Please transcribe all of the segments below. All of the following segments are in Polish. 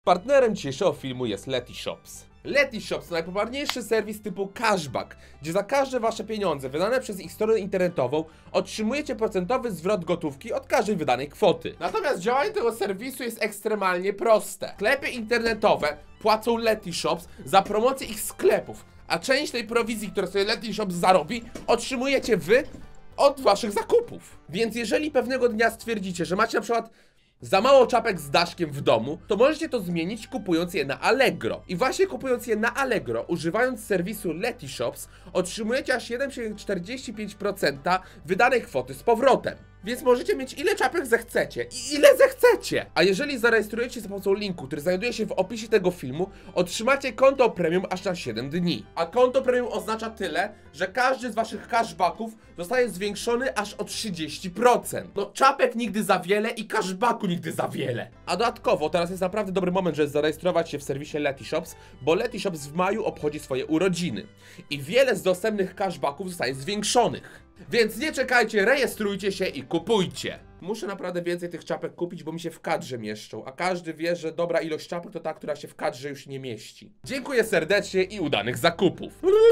Partnerem dzisiejszego filmu jest Letyshops. Letyshops to najpopularniejszy serwis typu cashback, gdzie za każde wasze pieniądze wydane przez ich stronę internetową otrzymujecie procentowy zwrot gotówki od każdej wydanej kwoty. Natomiast działanie tego serwisu jest ekstremalnie proste. Sklepy internetowe płacą Letyshops za promocję ich sklepów, a część tej prowizji, którą sobie Letyshops zarobi, otrzymujecie wy od waszych zakupów. Więc jeżeli pewnego dnia stwierdzicie, że macie na przykład za mało czapek z daszkiem w domu, to możecie to zmienić kupując je na Allegro. I właśnie kupując je na Allegro, używając serwisu Letyshops, otrzymujecie aż 1,45% wydanej kwoty z powrotem. Więc możecie mieć ile czapek zechcecie i ile zechcecie. A jeżeli zarejestrujecie się za pomocą linku, który znajduje się w opisie tego filmu, otrzymacie konto premium aż na 7 dni. A konto premium oznacza tyle, że każdy z waszych cashbacków zostaje zwiększony aż o 30%. No czapek nigdy za wiele i cashbacku nigdy za wiele. A dodatkowo teraz jest naprawdę dobry moment, żeby zarejestrować się w serwisie Letyshops, bo Letyshops w maju obchodzi swoje urodziny. I wiele z dostępnych cashbacków zostaje zwiększonych. Więc nie czekajcie, rejestrujcie się i kupujcie. Muszę naprawdę więcej tych czapek kupić, bo mi się w kadrze mieszczą, a każdy wie, że dobra ilość czapek to ta, która się w kadrze już nie mieści. Dziękuję serdecznie i udanych zakupów.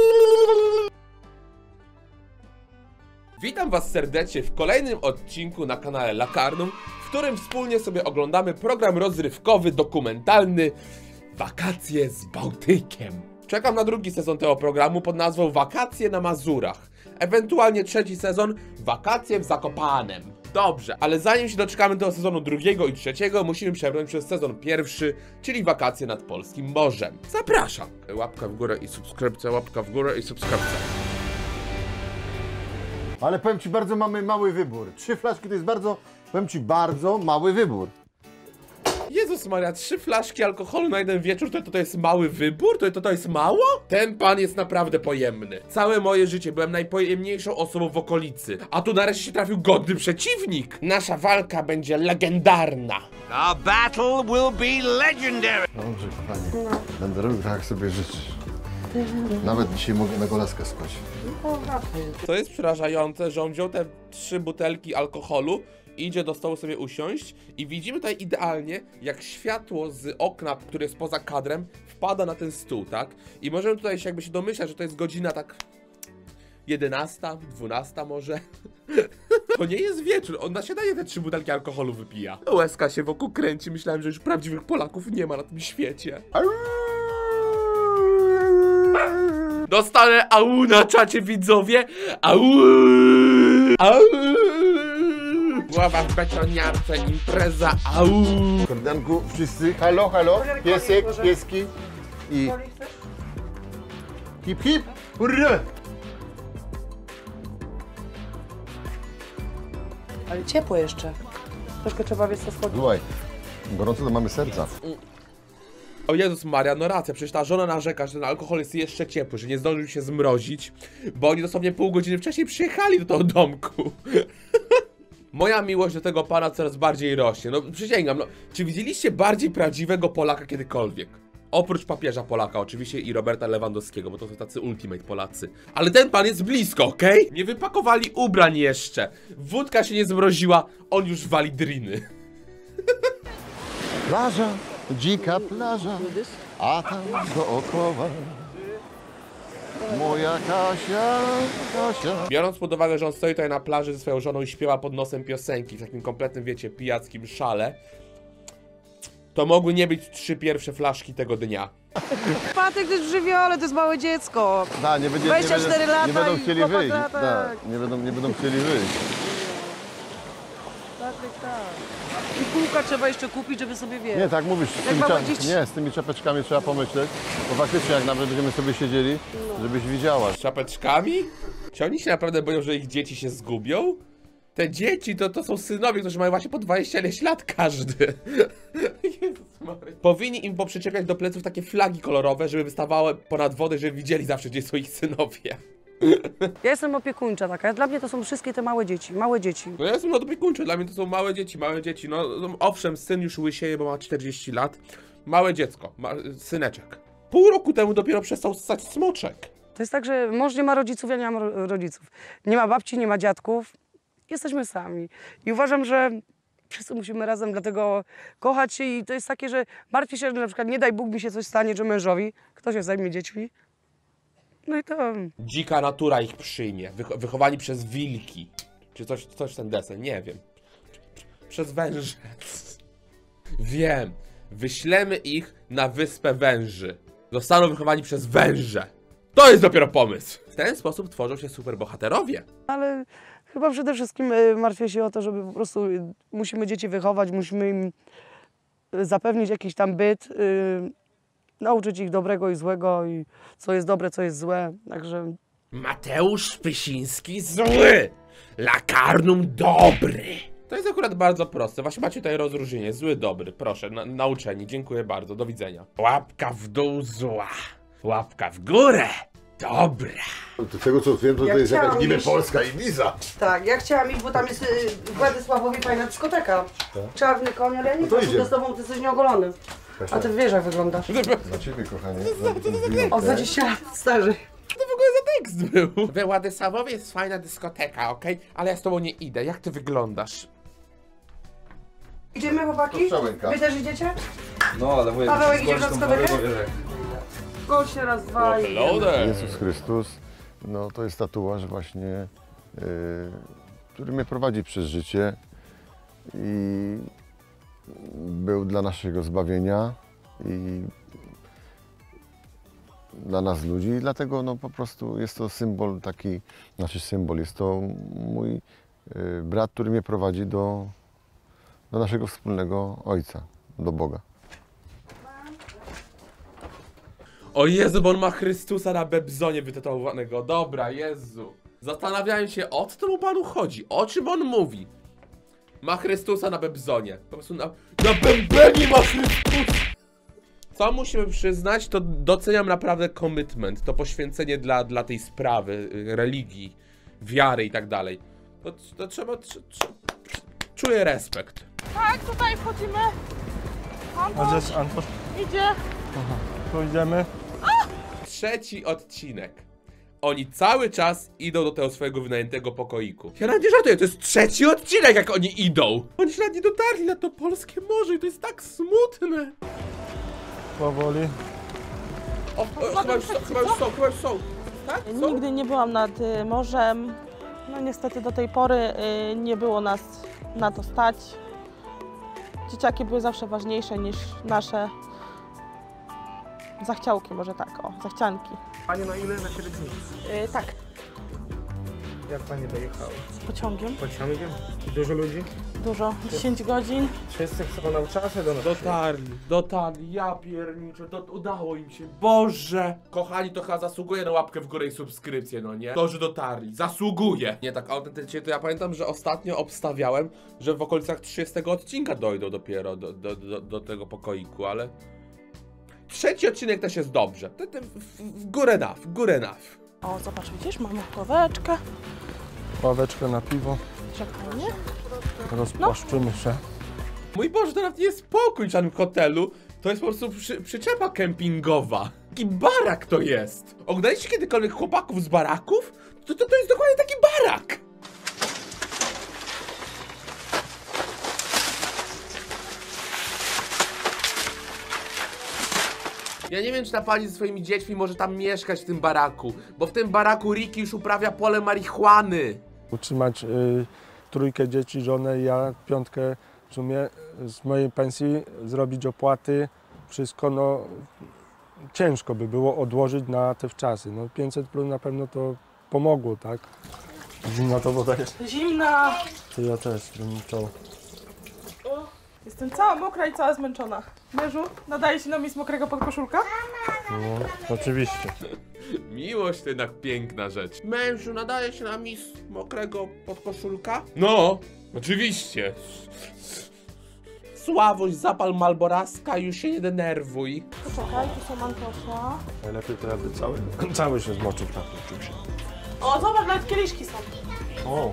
Witam was serdecznie w kolejnym odcinku na kanale Lakarnum, w którym wspólnie sobie oglądamy program rozrywkowy, dokumentalny Wakacje z Bałtykiem. Czekam na drugi sezon tego programu pod nazwą Wakacje na Mazurach. Ewentualnie trzeci sezon Wakacje w Zakopanem. Dobrze, ale zanim się doczekamy do sezonu drugiego i trzeciego, musimy przebrnąć przez sezon pierwszy, czyli Wakacje nad Polskim Morzem. Zapraszam! Łapka w górę i subskrypcja, łapka w górę i subskrypcja. Ale powiem ci, bardzo mamy mały wybór. 3 flaszki to jest bardzo, powiem ci, bardzo mały wybór. Jezus Maria, 3 flaszki alkoholu na jeden wieczór, to jest mały wybór? To jest mało? Ten pan jest naprawdę pojemny. Całe moje życie byłem najpojemniejszą osobą w okolicy, a tu nareszcie się trafił godny przeciwnik. Nasza walka będzie legendarna. Our battle will be legendary. Dobrze, kochanie. Będę robił tak, jak sobie życzysz. Nawet dzisiaj mogę na golaskę spać. To jest przerażające, że on wziął te 3 butelki alkoholu, idzie do stołu sobie usiąść i widzimy tutaj idealnie, jak światło z okna, które jest poza kadrem, wpada na ten stół, tak? I możemy tutaj się jakby się domyślać, że to jest godzina tak 11, 12 może. To nie jest wieczór, on na śniadanie te 3 butelki alkoholu wypija. Łezka się wokół kręci, myślałem, że już prawdziwych Polaków nie ma na tym świecie. Dostanę au na czacie, widzowie. Au! Au! Głowa w betoniarce, impreza, au! Kordanku, wszyscy, halo, halo, piesek, pieski i... Hip, hip, hurra! Ale ciepło jeszcze. Troszkę trzeba, wiesz co, schodzić. Słuchaj, gorąco to mamy serca. O Jezus Maria, no racja, przecież ta żona narzeka, że ten alkohol jest jeszcze ciepły, że nie zdążył się zmrozić, bo oni dosłownie pół godziny wcześniej przyjechali do tego domku. Moja miłość do tego pana coraz bardziej rośnie, no przysięgam, no. Czy widzieliście bardziej prawdziwego Polaka kiedykolwiek? Oprócz papieża Polaka oczywiście i Roberta Lewandowskiego, bo to są tacy ultimate Polacy. Ale ten pan jest blisko, okej? Nie wypakowali ubrań jeszcze. Wódka się nie zmroziła, on już wali driny. Plaża, dzika plaża, a tam dookoła moja Kasia, Kasia. Biorąc pod uwagę, że on stoi tutaj na plaży ze swoją żoną i śpiewa pod nosem piosenki w takim kompletnym, wiecie, pijackim szale, to mogły nie być 3 pierwsze flaszki tego dnia. Patek też w żywiole, to jest małe dziecko. Da, nie będzie, 24 lata nie będą i chcieli chłopak wyjść. lata, Da, tak. nie będą chcieli wyjść. Tak. I kółka trzeba jeszcze kupić, żeby sobie wiedzieć. Nie, tak mówisz, z tymi czapeczkami trzeba pomyśleć, bo faktycznie jak nawet będziemy sobie siedzieli, żebyś widziała. Z czapeczkami? Czy oni się naprawdę boją, że ich dzieci się zgubią? Te dzieci to są synowie, którzy mają właśnie po 20 lat każdy. Jezus Maria. Powinni im poprzyczepiać do pleców takie flagi kolorowe, żeby wystawały ponad wodę, żeby widzieli zawsze, gdzie są ich synowie. Ja jestem opiekuńcza taka, dla mnie to są wszystkie te małe dzieci, No ja jestem opiekuńczy, dla mnie to są małe dzieci. No owszem, syn już łysieje, bo ma 40 lat. Małe dziecko, syneczek. Pół roku temu dopiero przestał ssać smoczek. To jest tak, że mąż nie ma rodziców, ja nie mam rodziców. Nie ma babci, nie ma dziadków. Jesteśmy sami. I uważam, że Wszyscy musimy razem dlatego kochać się i to jest takie, że martwię się, że na przykład nie daj Bóg mi się coś stanie, że mężowi, kto się zajmie dziećmi. No i to... Dzika natura ich przyjmie, wychowani przez wilki. Czy coś ten desen, nie wiem. Przez węże. Wiem. Wyślemy ich na wyspę węży. Zostaną wychowani przez węże. To jest dopiero pomysł. W ten sposób tworzą się superbohaterowie. Ale chyba przede wszystkim martwię się o to, żeby po prostu musimy dzieci wychować, musimy im zapewnić jakiś tam byt, nauczyć ich dobrego i złego i co jest dobre, co jest złe, także... Mateusz Pysiński zły, Lakarnum dobry. To jest akurat bardzo proste, właśnie macie tutaj rozróżnienie, zły, dobry, proszę, nauczeni, dziękuję bardzo, do widzenia. Łapka w dół zła, łapka w górę dobra. Do tego co wiem, to Ja jest jakaś chciałam niby iść. polska Ibiza. Tak, ja chciałam iść, bo tam jest w Władysławowie fajna dyskoteka. Czarny koń, ale ja nie No to chcę, idziemy. z tobą ty jesteś nieogolony. A ty wiesz jak wyglądasz. Dla ciebie, kochanie. O 20 lat starzy. Co to w ogóle za tekst był? We Władysławowie jest fajna dyskoteka, okej? Ale ja z tobą nie idę, jak ty wyglądasz? Idziemy chłopaki? To Strzałęka. Wy też idziecie? No, ale mówię, Paweł, że idziesz na tą dyskotekę? porę, bo wiesz, Gość się raz, dwa i... Hello there. Jezus Chrystus, no to jest tatuaż właśnie, który mnie prowadzi przez życie i był dla naszego zbawienia i dla nas ludzi i dlatego no po prostu jest to symbol taki, jest to mój brat, który mnie prowadzi do naszego wspólnego Ojca, do Boga. O Jezu, bo on ma Chrystusa na bebzonie wytatuowanego. Dobra, Jezu. Zastanawiałem się, o co temu panu chodzi? O czym on mówi? Ma Chrystusa na bebzonie. Po prostu na bębenie ma Chrystusa. Co musimy przyznać, to doceniam naprawdę commitment. To poświęcenie dla tej sprawy, religii, wiary i tak dalej. To trzeba... Czuję respekt. Tak, tutaj wchodzimy. A gdzie jest Antoś? Idzie. Tu idziemy. Trzeci odcinek. Oni cały czas idą do tego swojego wynajętego pokoiku. Ja nawet nie żartuję, to jest trzeci odcinek, jak oni idą. Oni się nawet nie dotarli na to polskie morze i to jest tak smutne. Powoli. O, chyba już są. Tak? Są? Nigdy nie byłam nad morzem. No niestety do tej pory nie było nas na to stać. Dzieciaki były zawsze ważniejsze niż nasze zachciałki, może tak, o, zachcianki. Panie, na ile? Na 7 dni. Tak, Jak Pani dojechała? pociągiem, Pociągiem? Dużo ludzi? dużo, 10 godzin. Wszyscy chcą na czasy do nas. Dotarli, ja pierniczę, udało im się, Boże! Kochani, to chyba zasługuje na łapkę w górę i subskrypcję, no nie? To, że dotarli, zasługuje! Nie, tak autentycznie, to ja pamiętam, że ostatnio obstawiałem, że w okolicach 30 odcinka dojdą dopiero do tego pokoiku, ale... Trzeci odcinek też jest dobrze, w górę naw. O, zobacz, widzisz, mamy ławeczkę. Ławeczkę na piwo. Czekaj, nie? Rozpłaszczymy się. Mój Boże, to nawet nie jest pokój w żadnym hotelu, to jest po prostu przyczepa kempingowa. Taki barak to jest. Oglądaliście kiedykolwiek chłopaków z baraków? To jest dokładnie taki barak. Ja nie wiem, czy ta pani ze swoimi dziećmi może tam mieszkać w tym baraku, bo w tym baraku Ricky już uprawia pole marihuany. Utrzymać trójkę dzieci, żonę, ja piątkę w sumie z mojej pensji zrobić opłaty. Wszystko, no ciężko by było odłożyć na te wczasy. No 500 plus na pewno to pomogło, tak? Zimna to woda jest. Zimna. To ja też bym to... Jestem cała mokra i cała zmęczona. Mężu, nadaje się na mi z mokrego podkoszulka? No, oczywiście. Miłość to jednak piękna rzecz. Mężu, nadaje się na mis mokrego podkoszulka? No, oczywiście. Sławoś, zapal Malboraska, już się nie denerwuj. Poczekaj, tu są Antosia. Najlepiej to jakby cały się zmoczył tak oczywiście. O, zobacz, nawet kieliszki są. O,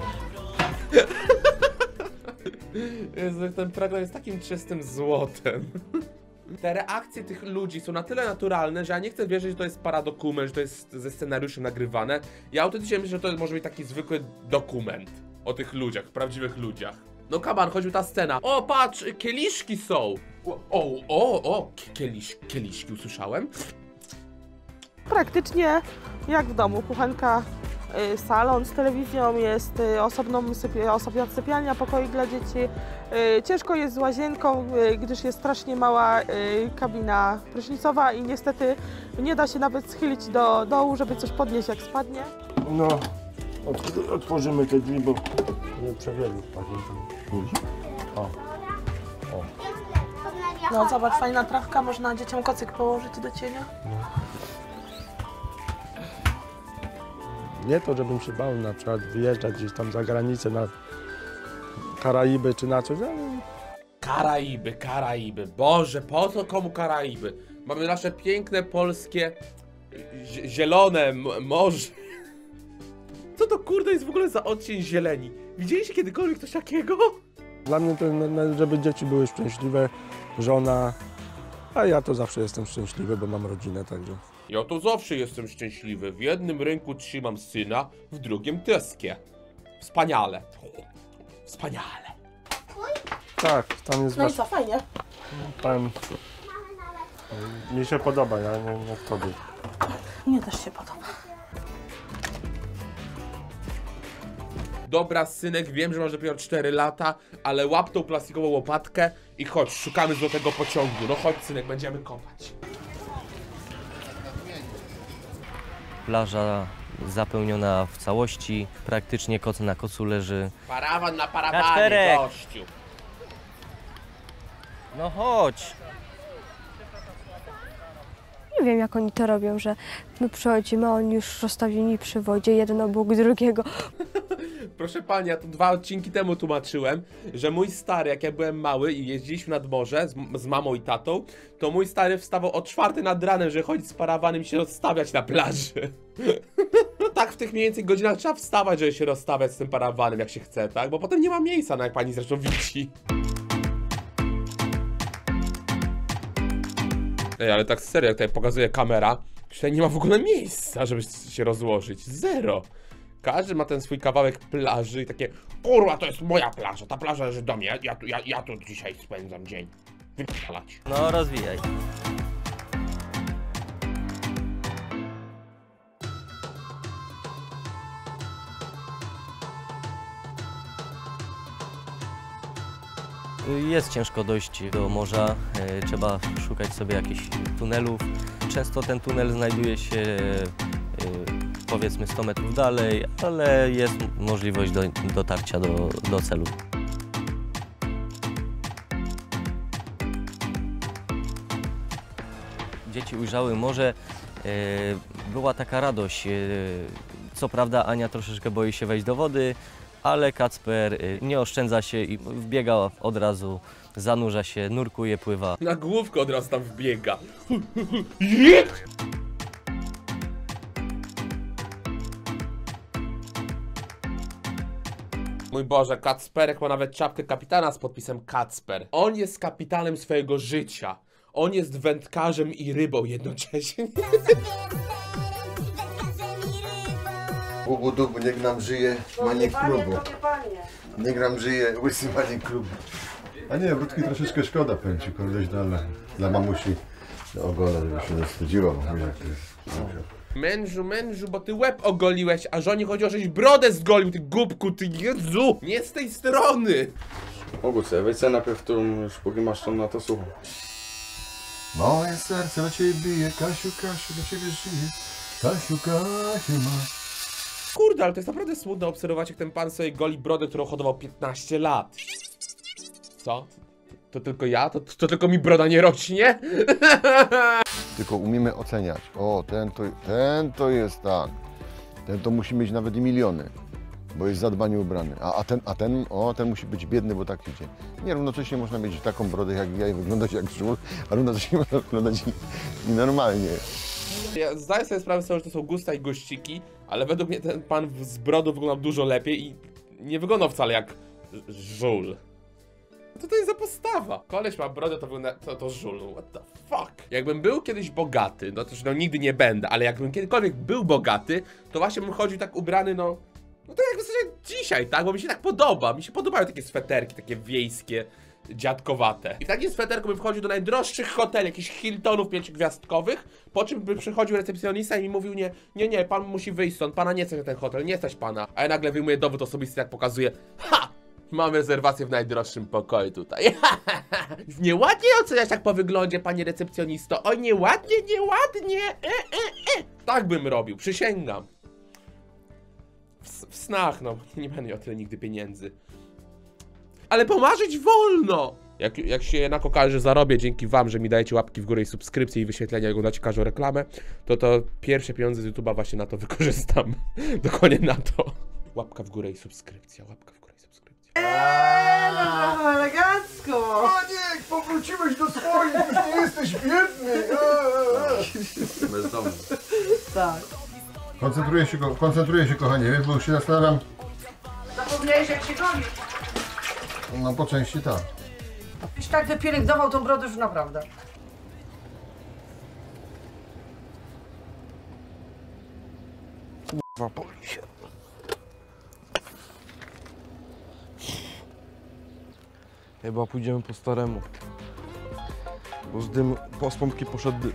Jezu, ten program jest takim czystym złotem. Te reakcje tych ludzi są na tyle naturalne, że ja nie chcę wierzyć, że to jest paradokument, że to jest ze scenariuszem nagrywane. Ja autentycznie myślę, że to może być taki zwykły dokument o tych ludziach, prawdziwych ludziach. No kaban, choćby ta scena. O, patrz, kieliszki są. Kieliszki usłyszałem. Praktycznie jak w domu, kuchenka, salon z telewizją, jest osobna sypialnia, pokoik dla dzieci. Ciężko jest z łazienką, gdyż jest strasznie mała kabina prysznicowa i niestety nie da się nawet schylić do dołu, żeby coś podnieść jak spadnie. No, otworzymy te drzwi, bo nie przewielu. O. No zobacz, fajna trawka, można dzieciom kocyk położyć do cienia. Nie to, żebym się bał na przykład wyjeżdżać gdzieś tam za granicę na Karaiby czy na coś, ale Karaiby. Boże, po co komu Karaiby? Mamy nasze piękne, polskie, zielone morze. Co to kurde jest w ogóle za odcień zieleni? Widzieliście kiedykolwiek coś takiego? dla mnie to, żeby dzieci były szczęśliwe, żona, a ja to zawsze jestem szczęśliwy, bo mam rodzinę, także. Ja to zawsze jestem szczęśliwy. W jednym ręku trzymam syna, w drugim tyskie. Wspaniale. Wspaniale. Tak, tam jest No i co, fajnie? Tam, mi się podoba, ja nie wtedy. Mnie też się podoba. Dobra, synek, wiem, że masz dopiero 4 lata, ale łap tą plastikową łopatkę i chodź, szukamy złotego pociągu. No chodź, synek, będziemy kopać. Plaża zapełniona w całości, praktycznie koc na kocu leży. Parawan na parawanie, Kacperek! gościu. No chodź! Nie wiem, jak oni to robią, że my przychodzimy, a oni już rozstawieni przy wodzie, jeden obok drugiego. Proszę pani, ja tu 2 odcinki temu tłumaczyłem, że mój stary, jak ja byłem mały i jeździliśmy nad morze z mamą i tatą, to mój stary wstawał o 4 nad ranem, żeby chodzić z parawanem i się rozstawiać na plaży. No tak w tych mniej więcej godzinach trzeba wstawać, żeby się rozstawiać z tym parawanem, jak się chce, tak? Bo potem nie ma miejsca, no jak pani zresztą widzi. Ej, ale tak serio, jak tutaj pokazuje kamera, tutaj nie ma w ogóle miejsca, żeby się rozłożyć. Zero. Każdy ma ten swój kawałek plaży i takie, kurwa, to jest moja plaża, ta plaża leży do mnie, ja tu dzisiaj spędzam dzień. Wypalać. No rozwijaj. Jest ciężko dojść do morza, trzeba szukać sobie jakichś tunelów. Często ten tunel znajduje się powiedzmy 100 metrów dalej, ale jest możliwość dotarcia do celu. Dzieci ujrzały morze, była taka radość. Co prawda Ania troszeczkę boi się wejść do wody, ale Kacper nie oszczędza się i wbiega od razu, zanurza się, nurkuje, pływa. Na główkę od razu tam wbiega. Mój Boże, Kacperek ma nawet czapkę kapitana z podpisem Kacper. On jest kapitanem swojego życia. On jest wędkarzem i rybą jednocześnie. Bubu dubu, niech nam żyje maniek klubu. Niech nam żyje łysy maniek klubu. A nie, wódki troszeczkę szkoda, powiem ci, koleś dla mamusi ogola, żeby się nie wstydziła, bo jak to jest. Mężu, bo ty łeb ogoliłeś, a żonie chodziło, żeś brodę zgolił, ty głupku, ty Jezu! Nie z tej strony! Oguce, weź sobie najpierw tą, póki masz tą na to sucho. Moje serce na ciebie bije, Kasiu, Kasiu, do ciebie żyje. Kasiu, Kasiu ma. Kurde, ale to jest naprawdę smutne obserwować, jak ten pan sobie goli brodę, którą hodował 15 lat. Co? To tylko ja? To tylko mi broda nie rośnie? Tylko umiemy oceniać. O, ten to jest tak. Ten to musi mieć nawet i miliony, bo jest zadbanie ubrany. A ten musi być biedny, bo tak idzie. Nie, równocześnie można mieć taką brodę jak ja i wyglądać jak żul, a równocześnie można wyglądać normalnie. Ja zdaję sobie sprawę z tego, że to są gusta i gościki, ale według mnie ten pan z brodą wyglądał dużo lepiej i nie wyglądał wcale jak żul. Co to jest za postawa? Koleś ma brodę, to wygląda to żul. What the fuck? Jakbym był kiedyś bogaty, no to nigdy nie będę, ale jakbym kiedykolwiek był bogaty, to właśnie bym chodził tak ubrany, no No to jak w zasadzie dzisiaj, tak? Bo mi się tak podoba. Mi się podobają takie sweterki, takie wiejskie, dziadkowate. I w takim sweterku bym wchodził do najdroższych hoteli, jakichś Hiltonów 5-gwiazdkowych, po czym by przychodził recepcjonista i mi mówił, nie, pan musi wyjść stąd, pana nie stać na ten hotel, nie stać pana. A ja nagle wyjmuję dowód osobisty, jak pokazuję, mam rezerwację w najdroższym pokoju tutaj. Nieładnie oceniać tak po wyglądzie, panie recepcjonisto. Oj, nieładnie. Tak bym robił, przysięgam. W snach, no, nie będę miał tyle nigdy pieniędzy. Ale pomarzyć wolno! Jak się jednak okaże, że zarobię dzięki wam, że mi dajecie łapki w górę i subskrypcje i wyświetlenia, jak oglądacie każdą reklamę, to pierwsze pieniądze z YouTube'a właśnie na to wykorzystam. Dokładnie na to. Łapka w górę i subskrypcja, łapka w górę i subskrypcja. No elegancko! Maniek, powróciłeś do swoich, już nie jesteś biedny! Bezdomny. Tak. Koncentruję się, kochanie, wiesz, bo już się zastanawiam. Zapomniałeś, jak się goni. No po części tak. Byś tak wypielęgnował tą brodę już naprawdę. Boli się. Chyba pójdziemy po staremu. Bo z dym, z pompki poszedł dym.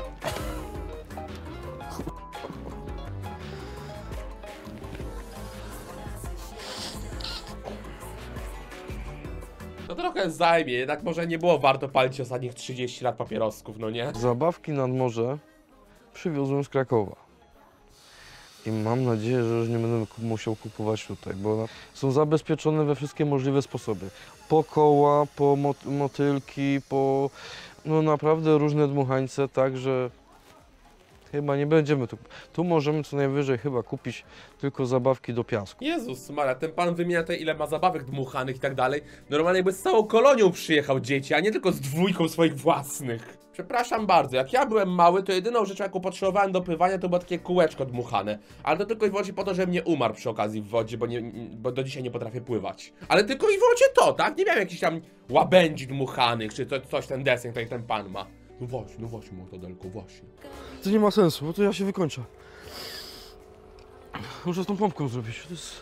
To trochę zajmie, jednak może nie było warto palić ostatnich 30 lat papierosków, no nie? Zabawki nad morze przywiozłem z Krakowa. I mam nadzieję, że już nie będę musiał kupować tutaj, bo są zabezpieczone we wszystkie możliwe sposoby. Po koła, po motylki, po no naprawdę różne dmuchańce, także chyba nie będziemy tu. Tu możemy co najwyżej chyba kupić tylko zabawki do piasku. Jezus Maria, ten pan wymienia tutaj ile ma zabawek dmuchanych i tak dalej. Normalnie jakby z całą kolonią przyjechał dzieci, a nie tylko z dwójką swoich własnych. Przepraszam bardzo, jak ja byłem mały, to jedyną rzeczą, jaką potrzebowałem do pływania, to było takie kółeczko dmuchane. Ale to tylko i wyłącznie po to, żebym nie umarł przy okazji w wodzie, bo do dzisiaj nie potrafię pływać. Ale tylko i wyłącznie to, tak? Nie miałem jakichś tam łabędzi dmuchanych, czy coś ten deseń, tutaj ten pan ma. No właśnie, Mortadelko, właśnie. To nie ma sensu, bo to ja się wykończę. Muszę z tą pompką zrobić.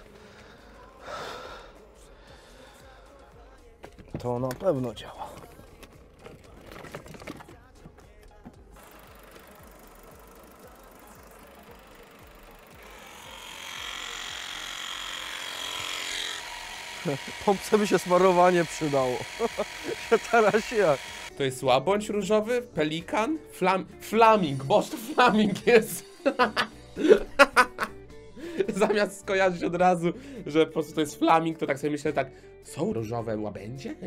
To na pewno działa. Pompce by się smarowanie przydało. Teraz jak? To jest łabędź różowy, pelikan, flaming, boż to flaming jest. Zamiast skojarzyć od razu, że po prostu to jest flaming, to tak sobie myślę tak, są różowe łabędzie?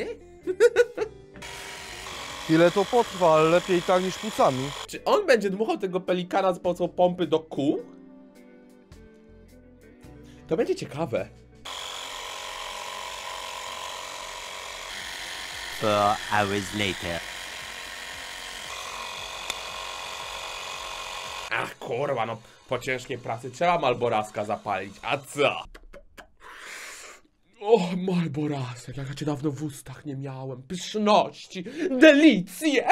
Ile to potrwa, ale lepiej tak niż płucami. Czy on będzie dmuchał tego pelikana z pomocą pompy do kół? To będzie ciekawe. 4 hours later. Ach kurwa, no po ciężkiej pracy trzeba Malboraska zapalić, a co? O, Malborasek, jak ja cię dawno w ustach nie miałem. Pyszności, delicje!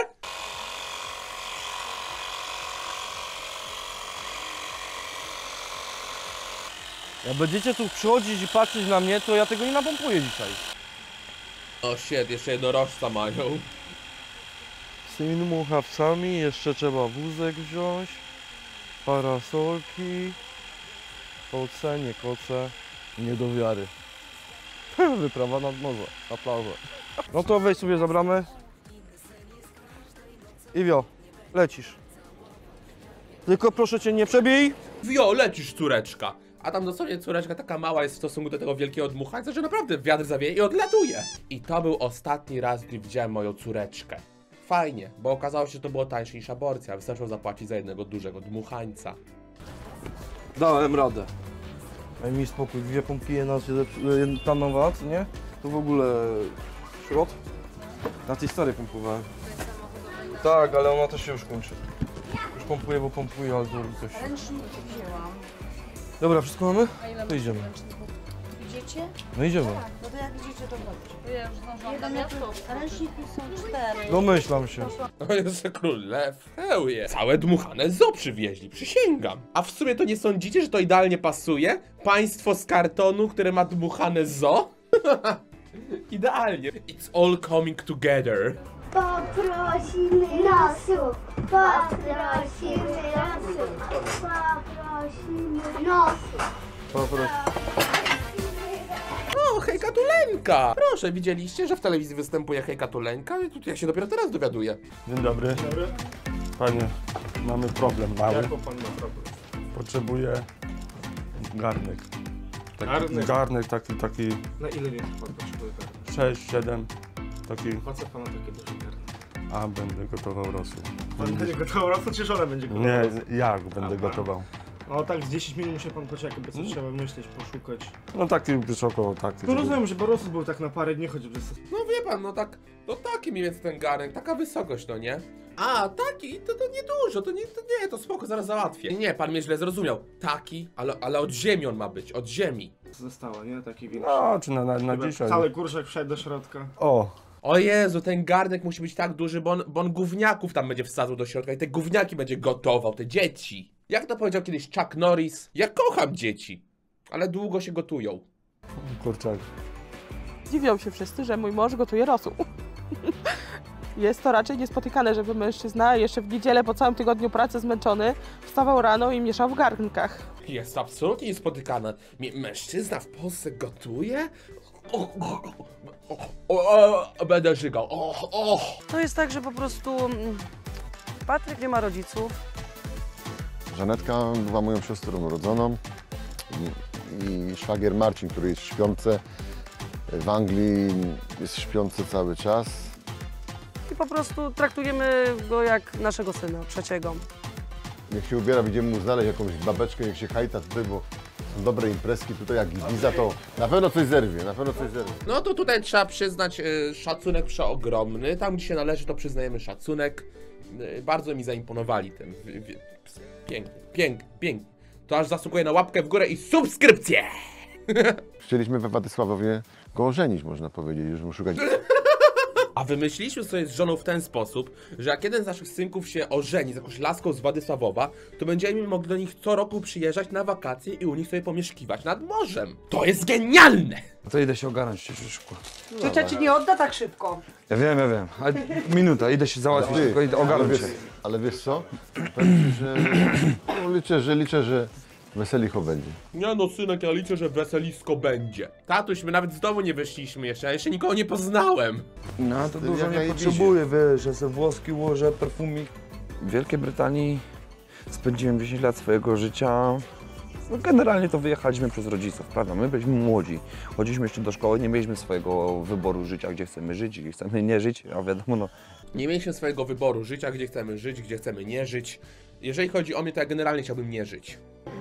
Jak będziecie tu przychodzić i patrzeć na mnie, to ja tego nie napompuję dzisiaj. O shit, jeszcze jednorożca mają. Z tymi dmuchawcami jeszcze trzeba wózek wziąć, parasolki, koce, nie koce, nie do wiary. Wyprawa nad morze, na plażę. No to wejdź sobie za bramę. I wio, lecisz. Tylko proszę cię nie przebij. Wio, lecisz córeczka. A tam dosłownie córeczka taka mała jest w stosunku do tego wielkiego dmuchańca, że naprawdę wiatr zawieje i odlatuje. I to był ostatni raz, gdy widziałem moją córeczkę. Fajnie, bo okazało się, że to było tańsze niż aborcja. Wystarczyło zapłacić za jednego dużego dmuchańca. Dałem radę. Daj mi spokój, 2 pompki, ta nowa, co nie? To w ogóle szrot. Na tej starej pompowałem. Tak, ale ona też się już kończy. Już pompuję, bo pompuję, ale to coś... Ręczniki wzięłam. Dobra, wszystko mamy? A ile To idziemy. ręczników? Idziecie? No idziemy. No to jak idziecie, to chodźcie. Jeden miasto. Ręczniki są 4. Domyślam się. O Jezu, król lew, hełje. Całe dmuchane zoo przywieźli, przysięgam. A w sumie to nie sądzicie, że to idealnie pasuje? Państwo z kartonu, które ma dmuchane zoo? Idealnie. It's all coming together. Poprosimy nosów, poprosimy nosów, poprosimy nosów. O, hejka Tulenka! Proszę, widzieliście, że w telewizji występuje hejka Tulenka? I tutaj ja się dopiero teraz dowiaduję. Dzień dobry. Panie, mamy problem mały. Jaką pan ma problem? Potrzebuję garnek. Garnek? Taki Na ile więcej pan potrzebuje garnek? 6, 7. Taki, Po co pana takie duże garnek? a będę gotował rosół. Pan będzie gotował rosół, czy żona będzie gotował? Nie, jak będę gotował. No tak, z 10 minut musi pan poczekać, bo co trzeba myśleć, poszukać. No taki wysoko, taki. No rozumiem, że bo rosół był tak na parę dni, choć przez... No wie pan, no tak, no taki mniej więcej ten garnek, taka wysokość, no nie? A, taki, to niedużo, to nie, to spoko, zaraz załatwię. Nie, pan mnie źle zrozumiał. Taki, ale od ziemi on ma być, od ziemi. Została, nie? Taki większy. No, czy na dzisiaj. Cały kurczak wszedł do środka. O Jezu, ten garnek musi być tak duży, bo on gówniaków tam będzie wsadzał do środka i te gówniaki będzie gotował, te dzieci. Jak to powiedział kiedyś Chuck Norris, ja kocham dzieci, ale długo się gotują. Kurczak. Dziwią się wszyscy, że mój mąż gotuje rosół. Jest to raczej niespotykane, żeby mężczyzna jeszcze w niedzielę po całym tygodniu pracy zmęczony wstawał rano i mieszał w garnkach. Jest absolutnie niespotykane. Mężczyzna w Polsce gotuje? Będę żygał. To jest tak, że po prostu Patryk nie ma rodziców. Żanetka była moją siostrą urodzoną i szwagier Marcin, który jest w śpiące w Anglii, jest śpiący cały czas. I po prostu traktujemy go jak naszego syna, trzeciego. Niech się ubiera, będziemy mu znaleźć jakąś babeczkę, niech się hajta tutaj, bo są dobre imprezki tutaj, jak Ibiza, to na pewno coś zerwie, No to tutaj trzeba przyznać szacunek przeogromny. Tam, gdzie się należy, to przyznajemy szacunek. Bardzo mi zaimponowali tym. Pięknie. To aż zasługuje na łapkę w górę i subskrypcję! Chcieliśmy we Władysławowie go ożenić, można powiedzieć, już mu szukać. A wymyśliliśmy sobie z żoną w ten sposób, że jak jeden z naszych synków się ożeni z jakąś laską z Władysławowa, to będziemy mogli do nich co roku przyjeżdżać na wakacje i u nich sobie pomieszkiwać nad morzem. To jest genialne! No to idę się ogarnąć szybko. Ciocia ci nie odda tak szybko. Ja wiem. Ale minuta, idę się załatwić, tylko idę ogarnąć się. Ale wiesz co? Powiem ci, że no, liczę, że weselicho będzie. Nie no synek, ja liczę, że weselisko będzie. Tatuś, my nawet z domu nie wyszliśmy jeszcze, ja jeszcze nikogo nie poznałem. No to dużo jak nie na potrzebuję, wiesz, że sobie włoski łożę, perfumik. W Wielkiej Brytanii spędziłem 10 lat swojego życia. No generalnie to wyjechaliśmy przez rodziców, prawda? My byliśmy młodzi, chodziliśmy jeszcze do szkoły, nie mieliśmy swojego wyboru życia, gdzie chcemy żyć, gdzie chcemy nie żyć, a wiadomo, no. Nie mieliśmy swojego wyboru życia, gdzie chcemy żyć, gdzie chcemy nie żyć. Jeżeli chodzi o mnie, to ja generalnie chciałbym nie żyć.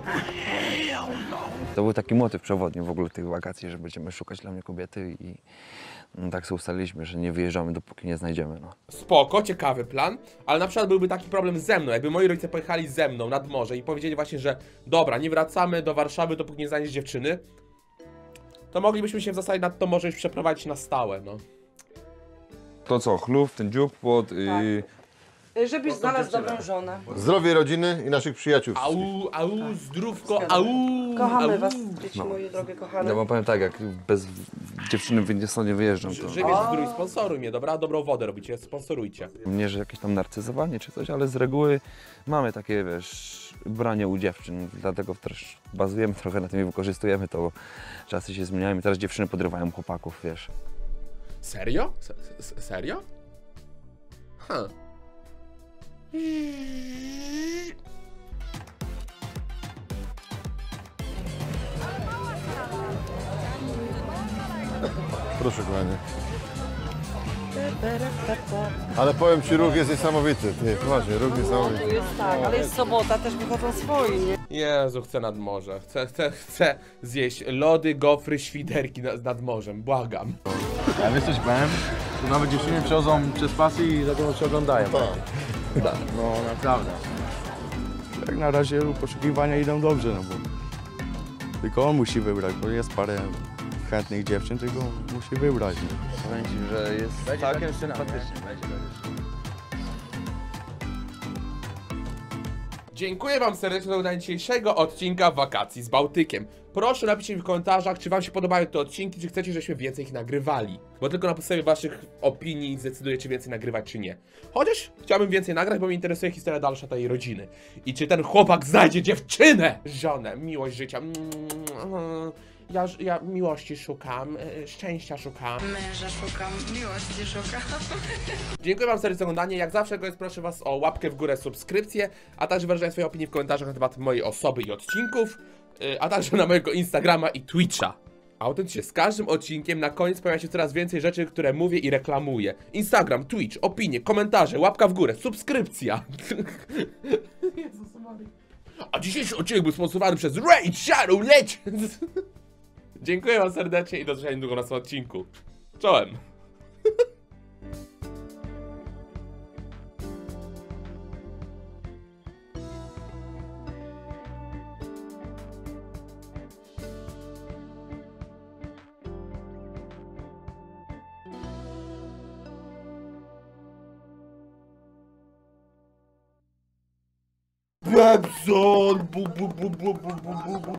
To był taki motyw przewodni w ogóle tych wakacji, że będziemy szukać dla mnie kobiety i no, tak sobie ustaliliśmy, że nie wyjeżdżamy, dopóki nie znajdziemy, no. Spoko, ciekawy plan, ale na przykład byłby taki problem ze mną, jakby moi rodzice pojechali ze mną nad morze i powiedzieli właśnie, że dobra, nie wracamy do Warszawy, dopóki nie znajdziesz dziewczyny, to moglibyśmy się w zasadzie nad to morze już przeprowadzić na stałe, no. To co, chlub, ten dziób, płot i... Żebyś znalazł dobrą żonę. Zdrowie rodziny i naszych przyjaciół. Au, zdrówko, au. Kochamy was, dzieci moje drogie, kochane. Ja wam powiem tak, jak bez dziewczyny nie wyjeżdżam, to... Żywiec zdrój, sponsoruj mnie, dobra? Dobrą wodę robicie, sponsorujcie. Nie, że jakieś tam narcyzowanie czy coś, ale z reguły mamy takie, wiesz, branie u dziewczyn, dlatego też bazujemy trochę na tym i wykorzystujemy to, bo czasy się zmieniają i teraz dziewczyny podrywają chłopaków, wiesz. Serio? Serio? Proszę kochanie. Ale powiem ci, ruch jest niesamowity. Nie, poważnie, ruch niesamowity. Jest tak, ale jest sobota, też wychodzą swoi, nie? Jezu, chcę nad morze. Chcę zjeść lody, gofry, świderki nad morzem. Błagam. Ja wiesz coś powiem? To nawet dziewczyny przechodzą przez pasy i za to się oglądają. Tak. No naprawdę. Jak na razie poszukiwania idą dobrze, no bo tylko on musi wybrać, bo jest parę chętnych dziewczyn, tylko musi wybrać. Powiem ci, że jest całkiem sympatycznie. Dziękuję wam serdecznie za oglądanie dzisiejszego odcinka Wakacji z Bałtykiem. Proszę napiszcie mi w komentarzach, czy wam się podobają te odcinki, czy chcecie, żebyśmy więcej ich nagrywali. Bo tylko na podstawie waszych opinii zdecydujecie więcej nagrywać, czy nie. Chociaż chciałbym więcej nagrać, bo mnie interesuje historia dalsza tej rodziny. I czy ten chłopak znajdzie dziewczynę, żonę, miłość życia. Ja miłości szukam, szczęścia szukam. Męża szukam, miłości szukam. Dziękuję wam serdecznie za oglądanie. Jak zawsze, proszę was o łapkę w górę, subskrypcję, a także wyrażanie swojej opinii w komentarzach na temat mojej osoby i odcinków, a także na mojego Instagrama i Twitcha. Autentycznie, z każdym odcinkiem na koniec pojawia się coraz więcej rzeczy, które mówię i reklamuję. Instagram, Twitch, opinie, komentarze, łapka w górę, subskrypcja. Jezus Maria. A dzisiejszy odcinek był sponsorowany przez Raid Shadow Legends. Dziękuję wam serdecznie i do zobaczenia niedługo na następnym odcinku. Czołem! Babson! Bu, bu, bu, bu, bu, bu, bu.